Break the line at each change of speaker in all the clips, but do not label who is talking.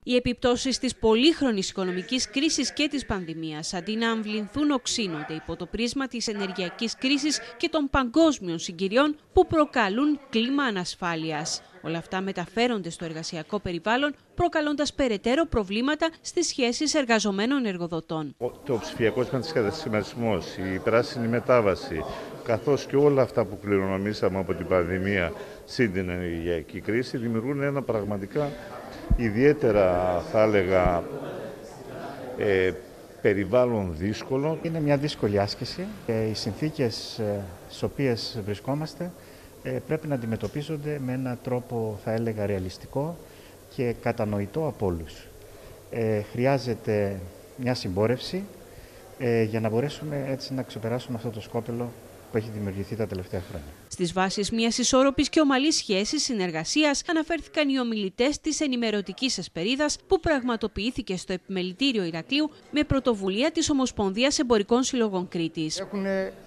Οι επιπτώσεις της πολύχρονης οικονομικής κρίσης και της πανδημίας, αντί να αμβληνθούν, οξύνονται υπό το πρίσμα της ενεργειακής κρίσης και των παγκόσμιων συγκυριών που προκαλούν κλίμα ανασφάλειας. Όλα αυτά μεταφέρονται στο εργασιακό περιβάλλον, προκαλώντας περαιτέρω προβλήματα στις σχέσεις εργαζομένων-εργοδοτών.
Το ψηφιακός μετασχηματισμός, η πράσινη μετάβαση, καθώς και όλα αυτά που κληρονομήσαμε από την πανδημία συν την ενεργειακή κρίση, δημιουργούν ένα πραγματικά ιδιαίτερα, θα έλεγα, περιβάλλον δύσκολο.
Είναι μια δύσκολη άσκηση και οι συνθήκες στις οποίες βρισκόμαστε πρέπει να αντιμετωπίζονται με έναν τρόπο, θα έλεγα, ρεαλιστικό και κατανοητό από όλους. Χρειάζεται μια συμπόρευση για να μπορέσουμε έτσι να ξεπεράσουμε αυτό το σκόπελο που έχει δημιουργηθεί τα τελευταία χρόνια.
Στις βάσεις μιας ισόρροπης και ομαλής σχέσης συνεργασίας αναφέρθηκαν οι ομιλητές της ενημερωτικής εσπερίδας που πραγματοποιήθηκε στο Επιμελητήριο Ηρακλείου με πρωτοβουλία της Ομοσπονδίας Εμπορικών Συλλογών Κρήτης.
Έχουν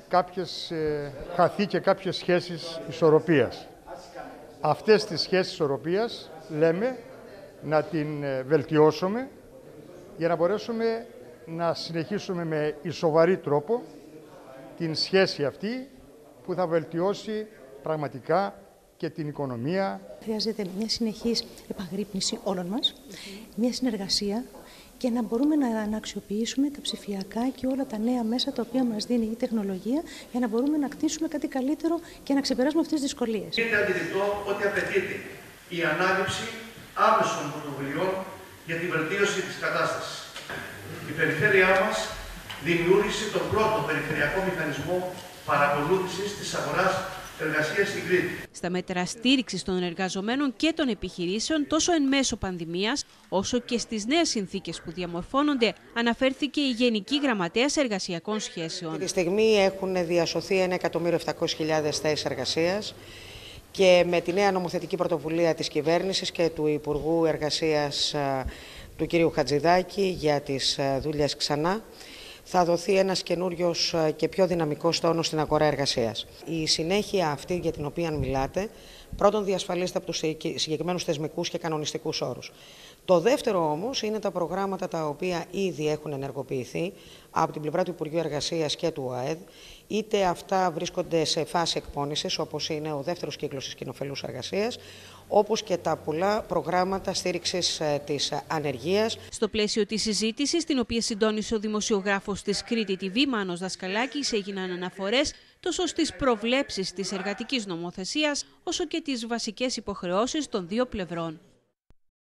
χαθεί και κάποιες σχέσεις ισορροπίας. Αυτές τις σχέσεις ισορροπίας λέμε να την βελτιώσουμε για να μπορέσουμε να συνεχίσουμε με ισοβαρή τρόπο την σχέση αυτή που θα βελτιώσει πραγματικά και την οικονομία.
Χρειάζεται μια συνεχής επαγρύπνηση όλων μας, μια συνεργασία και να μπορούμε να αξιοποιήσουμε τα ψηφιακά και όλα τα νέα μέσα τα οποία μας δίνει η τεχνολογία για να μπορούμε να κτίσουμε κάτι καλύτερο και να ξεπεράσουμε αυτές τις δυσκολίες.
Είναι αντιληπτό ότι απαιτείται η ανάληψη άμεσων πρωτοβουλειών για τη βελτίωση της κατάστασης. Η περιφέρειά μας δημιούργησε τον πρώτο περιφερειακό μηχανισμό παρακολούθησης της αγοράς εργασίας στην Κρήτη.
Στα μέτρα στήριξης των εργαζομένων και των επιχειρήσεων, τόσο εν μέσω πανδημίας, όσο και στις νέες συνθήκες που διαμορφώνονται, αναφέρθηκε η Γενική Γραμματέας Εργασιακών Σχέσεων.
Αυτή τη στιγμή έχουν διασωθεί 1.700.000 θέσεις εργασίας και με τη νέα νομοθετική πρωτοβουλία της κυβέρνησης και του Υπουργού Εργασίας του κ. Χατζηδάκη για τις δουλειές ξανά, θα δοθεί ένας καινούριος και πιο δυναμικός τόνος στην αγορά εργασίας. Η συνέχεια αυτή για την οποία μιλάτε, πρώτον διασφαλίζεται από τους συγκεκριμένους θεσμικούς και κανονιστικούς όρους. Το δεύτερο όμως είναι τα προγράμματα τα οποία ήδη έχουν ενεργοποιηθεί από την πλευρά του Υπουργείου Εργασίας και του ΟΑΕΔ, είτε αυτά βρίσκονται σε φάση εκπώνησης, όπως είναι ο δεύτερος κύκλος της κοινοφελούς εργασίας, όπως και τα πολλά προγράμματα στήριξης της ανεργίας.
Στο πλαίσιο της συζήτησης, την οποία συντόνισε ο δημοσιογράφος της Κρήτη TV, Μάνος Δασκαλάκης, έγιναν αναφορές τόσο στις προβλέψεις της εργατικής νομοθεσίας, όσο και τις βασικές υποχρεώσεις των δύο πλευρών.